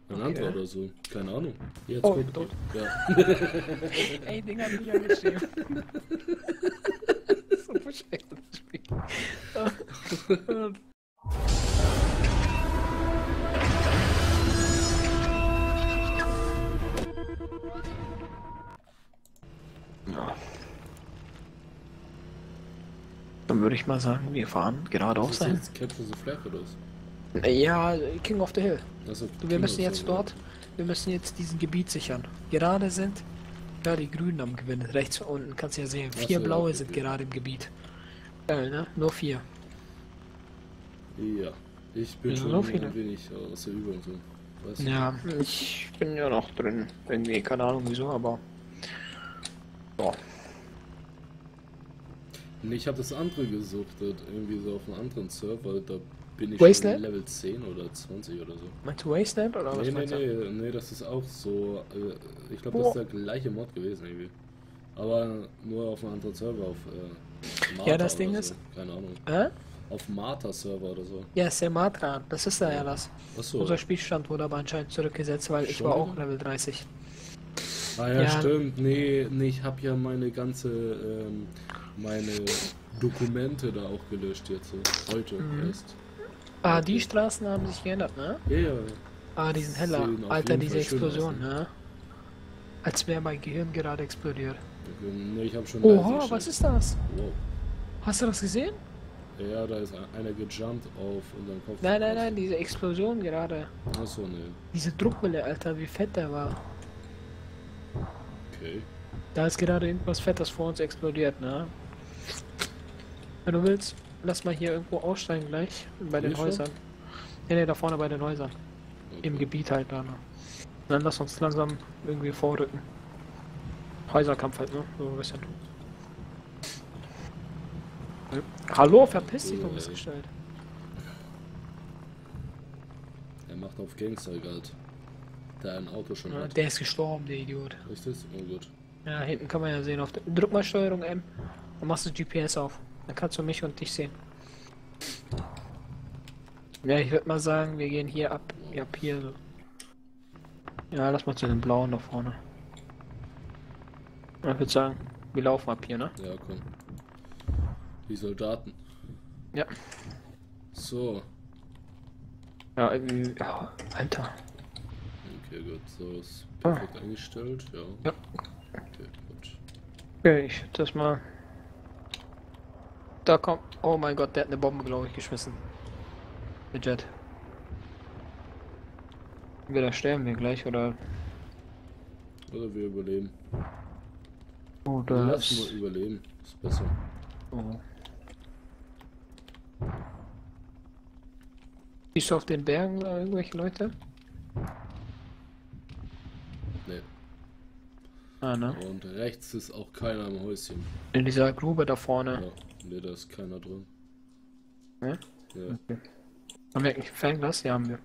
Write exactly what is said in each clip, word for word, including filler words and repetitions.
Ein Okay. anderer oder so. Keine Ahnung. Jetzt Oh, guck. tot. Ja. Ey, Ding hat mich angeschrieben. So bescheuert das Spiel. Ja. Dann würde ich mal sagen, wir fahren Was geradeaus ist sein. jetzt Capture the Flag oder was? Ja, King of the Hill. Also, Du, wir müssen jetzt dort, wir müssen jetzt diesen Gebiet sichern. Gerade sind, ja, die Grünen am Gewinnen. Rechts unten kannst du ja sehen, Ach vier so, blaue okay, sind okay. gerade im Gebiet. Geil, ne? Nur vier. Ja. Ich bin Ja, schon so viele. ein wenig aus der Übung so. Weißt du? Ja, ich bin ja noch drin. Irgendwie, keine Ahnung wieso, aber. Boah. Nee, ich habe das andere gesuchtet, irgendwie so auf einem anderen Server, da bin ich Wasteland? schon Level zehn oder zwanzig oder so. Meinst du Wasteland oder was Nee, nee, meinst du? nee, nee, das ist auch so, äh, ich glaube, Boah. das ist der gleiche Mod gewesen irgendwie. Aber nur auf einem anderen Server, auf äh, Martha Ja, das Ding oder ist- so. Keine Ahnung. Hä? Auf Martha-Server oder so. Ja, Sumatra, das ist da ja das. Achso. Unser Spielstand wurde aber anscheinend zurückgesetzt, weil ich Schon war auch wieder? Level dreißig. Ah ja, Ja. stimmt. Nee, nee, ich habe ja meine ganze, ähm, meine Dokumente da auch gelöscht jetzt. So. Heute Mhm. erst. Ah, die Straßen haben sich geändert, ne? Ja, ja. Ah, die sind heller. Sehen auf Alter, jeden diese Fall schön Explosion, aus, ne? ne? Als wäre mein Gehirn gerade explodiert. Okay, nee, ich habe schon Oha, leise was gestellt. ist das? Wow. Hast du das gesehen? Ja, da ist einer gejumpt auf unseren Kopf. Nein, nein, nein, diese Explosion gerade. Achso, nee. Diese Druckwelle, Alter, wie fett der war. Okay. Da ist gerade irgendwas Fettes vor uns explodiert, ne? Wenn du willst, lass mal hier irgendwo aussteigen gleich. Bei den Hier schon? Häusern. Ne, ne, da vorne bei den Häusern. Okay. Im Gebiet halt da. Ne? Dann lass uns langsam irgendwie vorrücken. Häuserkampf halt, ne? So ein bisschen. Hallo, verpiss dich, du bist Ey. gestellt. Er macht auf Gangster Geld. Der ein Auto schon Ja, hat. der ist gestorben, der Idiot. Ist das? Oh gut. Ja, hinten kann man ja sehen. Auf der, drück mal Steuerung M und machst das G P S auf. Dann kannst du mich und dich sehen. Ja, ich würde mal sagen, wir gehen hier ab. Ja, ab hier so. Ja, lass mal zu den blauen da vorne. Ja, ich würde sagen, wir laufen ab hier, ne? Ja, komm. Die Soldaten. Ja. So. Ja, irgendwie. Ja, Alter. Okay, gut. So ist Ah. perfekt eingestellt. Ja. Ja. Okay, gut. Okay, ich würd das mal. Da kommt. Oh mein Gott, der hat eine Bombe, glaube ich, geschmissen. Der Jet. Entweder sterben wir gleich oder. Oder wir überleben. Oder. Lass es- mal überleben. Ist besser. Oh. Siehst du auf den Bergen da irgendwelche Leute? Nee. Ah, ne? Und rechts ist auch keiner im Häuschen. In dieser Grube da vorne. Ja. Nee, da ist keiner drin. Ne? Ja. Haben wir eigentlich Fernglas? Ja, haben wir.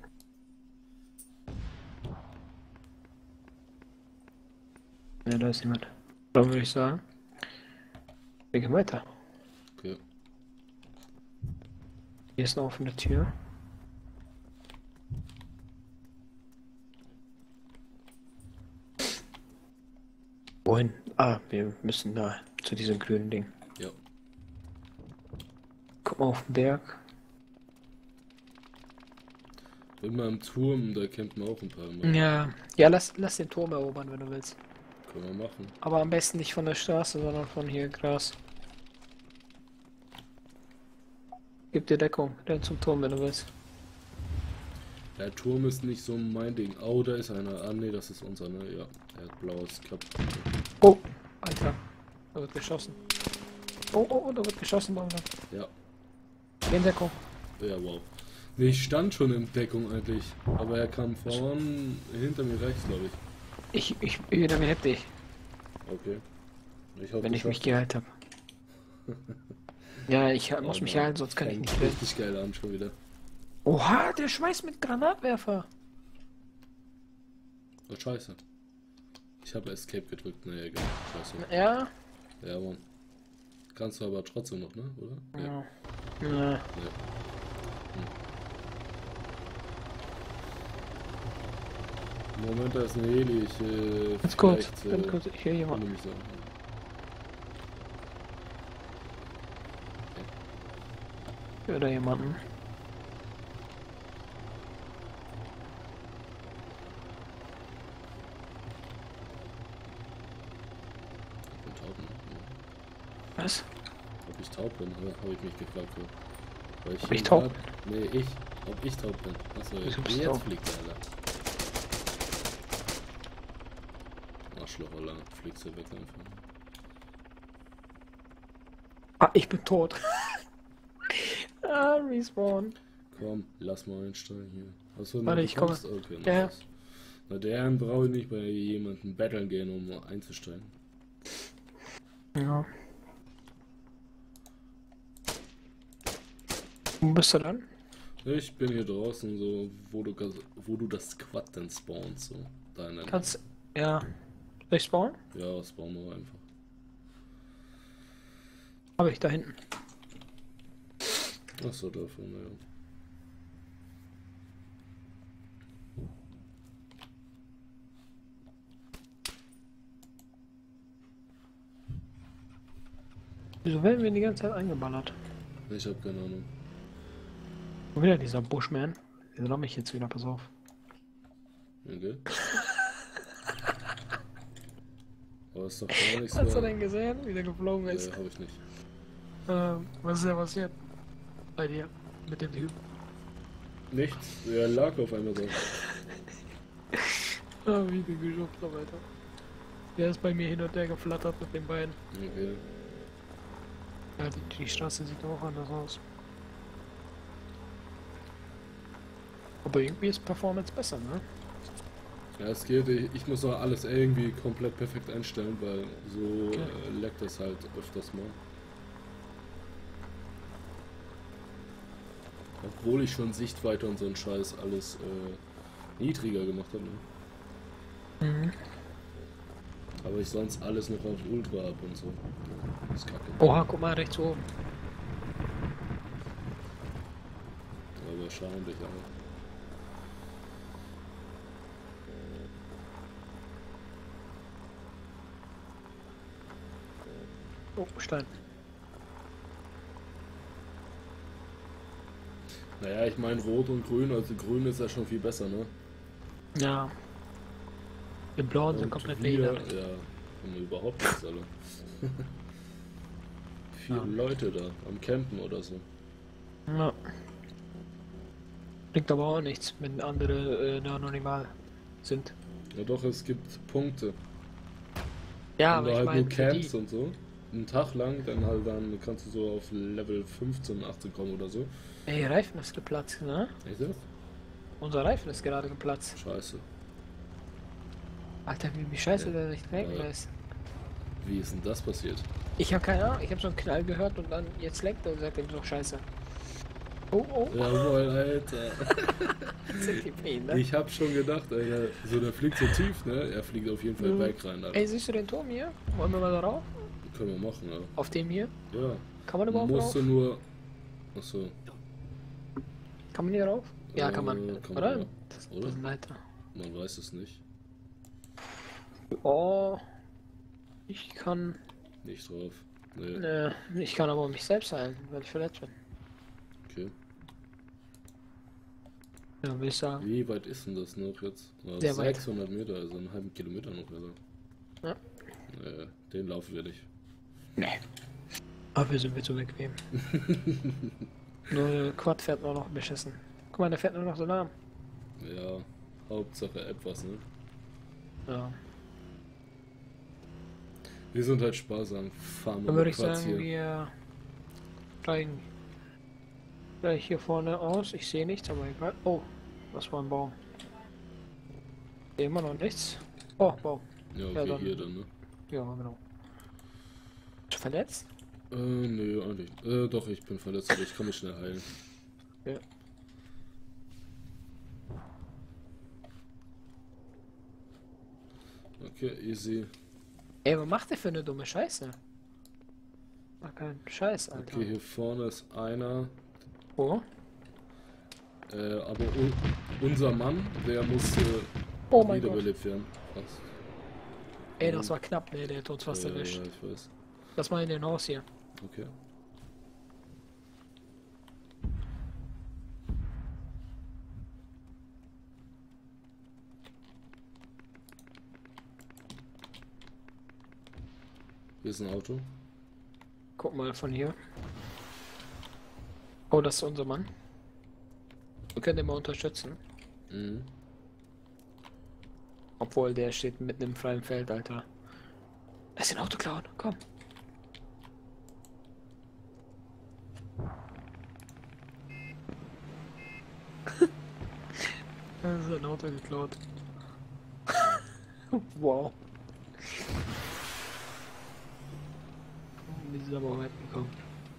Ne, da ist niemand. Dann würde ich sagen. Wir gehen weiter. Okay. Hier ist eine offene Tür. Wohin? Ah, wir müssen da zu diesem grünen Ding. Ja. Guck mal auf den Berg. Immer im Turm, da kennt man auch ein paar Mal. Ja. Ja, lass, lass den Turm erobern, wenn du willst. Können wir machen. Aber am besten nicht von der Straße, sondern von hier Gras. Gib dir Deckung, dann zum Turm, wenn du willst. Der Turm ist nicht so mein Ding. Oh, da ist einer. Ah, nee, das ist unser, ne? Ja. Er hat blaues Cap. Oh, Alter. Da wird geschossen. Oh, oh, oh, da wird geschossen, Mann. Ja. Geh in Deckung. Ja, wow. Nee, ich stand schon in Deckung eigentlich. Aber er kam vorn, hinter mir rechts, glaube ich. Ich, ich, hinter mir hätte dich, Okay. Ich hoffe, wenn du ich mich schaffst geheilt habe. Ja, ich es. muss Oh mich Mann, heilen, sonst kann ich fängt nicht werden. richtig geil an schon wieder. Oha, der schmeißt mit Granatwerfer. Oh, scheiße. Ich habe Escape gedrückt. Naja, egal. Scheiße. Ja? Ja, Mann. Kannst du aber trotzdem noch, ne? Oder? Ja. Ja. Moment, da ist ein Heli. Ich, äh, Ganz kurz, vielleicht, äh, ganz kurz, ich höre jemanden. will mich sagen. Ich höre da jemanden. Ich bin taub, ne? Was? Ob ich taub bin, habe hab ich mich gefragt. So. Weil ich Ob ich hier taub grad- Nee, ich. Ob ich taub bin. Achso, Wieso bist jetzt du taub? fliegt er, Alter. Arschloch, Alter. Fliegst du weg einfach. Ah, ich bin tot. ah, respawn. Komm, lass mal einsteigen hier. Achso, Warte, du ich komme. kommst? Okay, Ja. nice. Na, der brauche ich nicht bei jemandem battlen gehen, um einzusteigen. Ja. Wo bist du dann? Ich bin hier draußen, so, wo du, gas- wo du das Quad dann spawnst, so. Da in der Kannst. Ja. Soll ich spawnen? Ja, spawn nur einfach. Habe ich da hinten. Achso, dafür, naja. Wieso werden wir die ganze Zeit eingeballert? Ich hab keine Ahnung. Wo wieder dieser Bushman? Der soll mich jetzt wieder, pass auf. Okay. Aber ist doch gar nichts. Hast du da- den gesehen, wie der geflogen ist? Äh, hab ich nicht. Ähm, was ist denn passiert? Bei dir? Mit dem Typ? Nichts. Er lag auf einmal so. Ah, wie der geschubst, Alter. Der ist bei mir hin und her geflattert mit den Beinen. Okay. Ja, die, die Straße sieht auch anders aus. Aber irgendwie ist Performance besser, ne? Ja, es geht. Ich, ich muss auch alles irgendwie komplett perfekt einstellen, weil so Okay. äh, leckt das halt öfters mal. Obwohl ich schon Sichtweite und so einen Scheiß alles äh, niedriger gemacht habe. Ne? Mhm. Aber ich sonst alles noch auf Ultra hab und so. Das ist kacke. Oha, guck mal rechts oben. Aber schauen dich an. Oh, Stein. Naja, ich meine Rot und Grün, also Grün ist ja schon viel besser, ne? Ja. Die Blauen sind Und komplett wir, behindert. ja, und überhaupt nichts alle. Vier Ja. Leute da am Campen oder so. Ja. Bringt aber auch nichts, wenn andere äh, da noch nicht mal sind. Ja doch, es gibt Punkte. Ja, Wenn du aber ich halt meine, nur für campst die. und so, einen Tag lang, dann halt dann kannst du so auf Level fünfzehn, achtzehn kommen oder so. Ey, Reifen ist geplatzt, ne? Echt das? Unser Reifen ist gerade geplatzt. Scheiße. Alter, wie, wie scheiße Ja. der nicht lenken Ja. lässt. Wie ist denn das passiert? Ich habe keine Ahnung, ich habe so einen Knall gehört und dann jetzt lenkt er und sagt ihm so scheiße. Oh, oh, Jawohl, Alter. sind die behindert. Ich hab schon gedacht, Alter, so der fliegt so tief, ne? Er fliegt auf jeden Fall Ja. weg rein, Alter. Ey, siehst du den Turm hier? Wollen wir mal da rauf? Können wir machen, ja. Auf dem hier? Ja. Kann man überhaupt Musst du rauf? nur. Achso. Kann man hier rauf? Ja, Äh, kann man. kann man, Oder? ja. Das, Oder? das ist ein Leiter. Man weiß es nicht. Oh. Ich kann. Nicht drauf. Nee, Ne, ich kann aber mich selbst heilen, weil ich verletzt bin. okay. Ja, würde ich sagen. Wie weit ist denn das noch jetzt? Ja, Sehr weit. sechshundert Meter, also einen halben Kilometer noch, oder? Ja. Nee, den laufen wir nicht. Nee. Aber wir sind mir zu bequem. Nur der Quad fährt nur noch beschissen. Guck mal, der fährt nur noch so lahm. Ja, Hauptsache etwas, ne? Ja. Wir sind halt sparsam. Fahren Dann nur würde ich Quads sagen, hier. wir steigen gleich hier vorne aus. Ich sehe nichts, aber egal. Oh, das war ein Baum. Ich sehe immer noch nichts. Oh, Baum. Ja, okay, Ja, dann- hier dann, ne? Ja, genau. Bist du verletzt? Äh, nö, eigentlich. Äh, doch, ich bin verletzt, aber ich kann mich schnell heilen. Ja. Okay, easy. Ey, was macht der für eine dumme Scheiße? Mach keinen Scheiß, Alter. Okay, hier vorne ist einer. Oh, Äh, aber un unser Mann, der musste Oh mein Wieder Gott. überlebt werden. Krass. Ey, das war knapp, ne? Der hat uns fast Ja, erwischt. ja, ich weiß. Das war in dem Haus hier. Okay. Hier ist ein Auto. Guck mal von hier. Oh, das ist unser Mann. Wir können den mal unterstützen. Mhm. Obwohl, der steht mitten im freien Feld, Alter. Lass den Auto klauen, komm. Das ist ein Auto geklaut. Wow. Wie sind wir aber weit gekommen?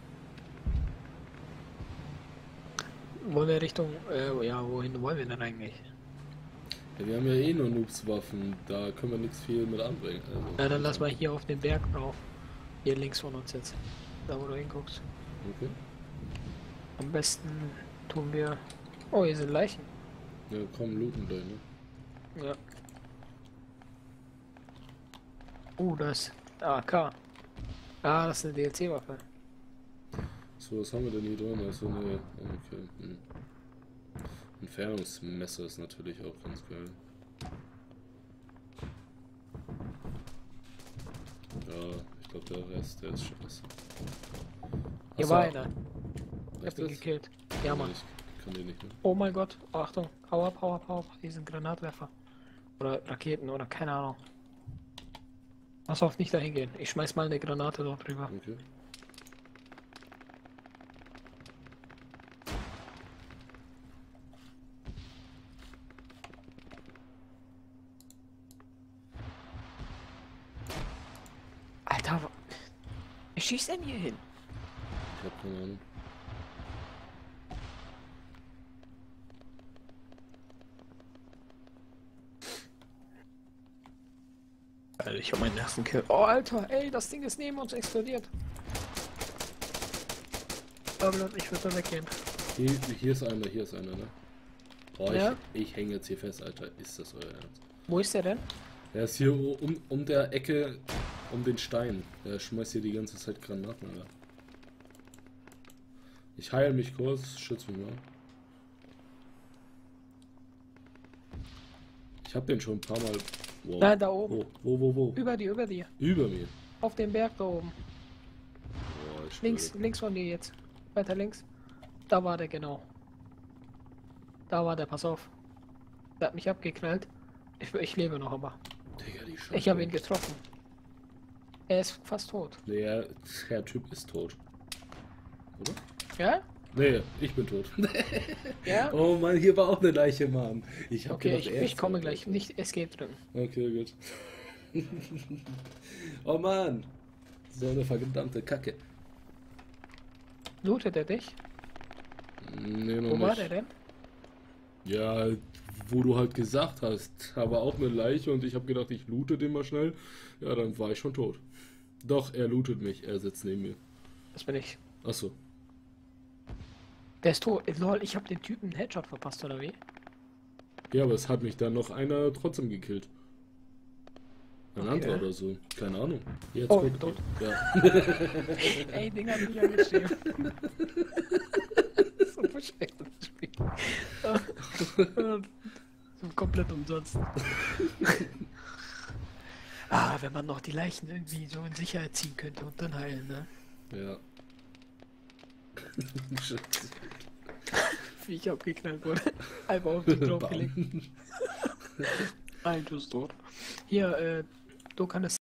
Wollen wir Richtung, äh, ja, wohin wollen wir denn eigentlich? Ja, wir haben ja eh nur Noobs-Waffen, da können wir nichts viel mit anbringen. Also, Na, dann lass mal hier auf den Berg drauf. Hier links von uns jetzt. Da, wo du hinguckst. Okay. Am besten tun wir... Oh, hier sind Leichen. Ja, komm, looten gleich, ne? Ja. Uh, das ist A K. Ah, das ist eine D L C-Waffe. So, was haben wir denn hier drin? Also eine... Okay. Hm. Entfernungsmesser ist natürlich auch ganz geil. Ja, ich glaube der Rest, der ist scheiße. Hier Achso, war einer. Ich echt hab ihn jetzt? gekillt. Ja, Mann. Ich kann den nicht mehr. Oh mein Gott. Achtung. Hau ab, hau ab, hau ab. Die sind Granatwerfer. Oder Raketen oder keine Ahnung. Pass auf, nicht dahin gehen. Ich schmeiß mal eine Granate dort drüber. Okay. Alter, wa- wer schießt denn hier hin? Ich hab keine Ahnung. Alter, ich hab meinen ersten Kill. Oh, Alter, ey, das Ding ist neben uns explodiert. Aber ich würde da weggehen. Hier, hier ist einer, hier ist einer, ne? Boah, Ja? ich, ich hänge jetzt hier fest, Alter. Ist das euer Ernst? Wo ist der denn? Er ist hier um, um der Ecke, um den Stein. Der schmeißt hier die ganze Zeit Granaten, Alter. Ich heile mich kurz, schütz mich mal. Ich hab den schon ein paar Mal... Wow. Nein, da oben. Wo, wo, wo, wo? Über dir, über dir. Über mir. Auf dem Berg da oben. Boah, ich Links, schwöre. links von dir jetzt. Weiter links. Da war der genau. Da war der, pass auf. Der hat mich abgeknallt. Ich, ich lebe noch, aber. Digga, die Scheiße. Ich habe ihn getroffen. Er ist fast tot. Nee, der, der Typ ist tot. Oder? Ja? Nee, ich bin tot. Ja? Oh Mann, hier war auch eine Leiche, Mann. Ich hab Okay, gedacht, ich, er ich ist komme tot. gleich. Nicht Escape drücken. Okay, gut. Oh Mann. So eine verdammte Kacke. Lootet er dich? Nee, noch Wo nicht. war der denn? Ja, wo du halt gesagt hast, da war auch eine Leiche und ich habe gedacht, ich loote den mal schnell. Ja, dann war ich schon tot. Doch, er lootet mich. Er sitzt neben mir. Das bin ich. Achso. Der ist tot. Lol, ich habe den Typen einen Headshot verpasst, oder wie? Ja, aber es hat mich dann noch einer trotzdem gekillt. Ein Okay. anderer oder so. Keine Ahnung. Jetzt Oh, guck. tot. Ja. Ey, Ding hat mich angeschrieben. So bescheuert das Spiel. So komplett umsonst. Ah, wenn man noch die Leichen irgendwie so in Sicherheit ziehen könnte und dann heilen, ne? Ja. Wie ich abgeknallt wurde. Einfach auf den drauf gelegt. Ein, du bist tot. Hier, äh, du kannst